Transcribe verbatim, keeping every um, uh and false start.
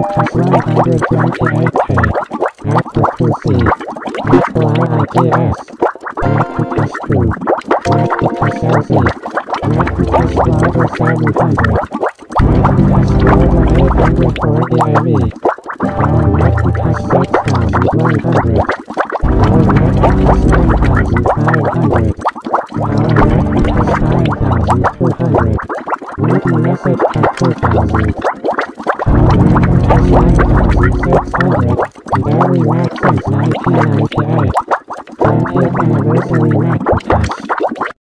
Magnitude one hundred twenty-eight K. Magnitude two C. Magnitude I I T S. Magnitude two. Magnitude L Z. Magnitude Squadron seven hundred. Magnitude Squadron eight hundred forty A V. Power Magnitude six thousand one hundred. Power Magnitude nine thousand five hundred. Power Magnitude five thousand two hundred. Multi message at two thousand. Power Magnitude nine thousand six hundred. Daily Max since nineteen ninety-eight.